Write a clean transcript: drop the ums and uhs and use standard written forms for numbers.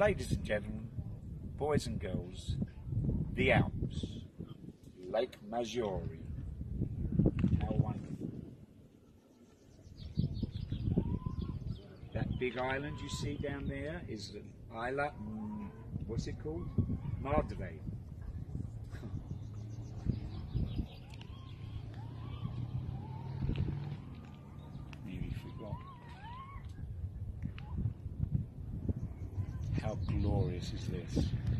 Ladies and gentlemen, boys and girls, the Alps, Lake Maggiore. How wonderful. That big island you see down there is Isla, what's it called? Madre. Nearly forgot. How glorious is this?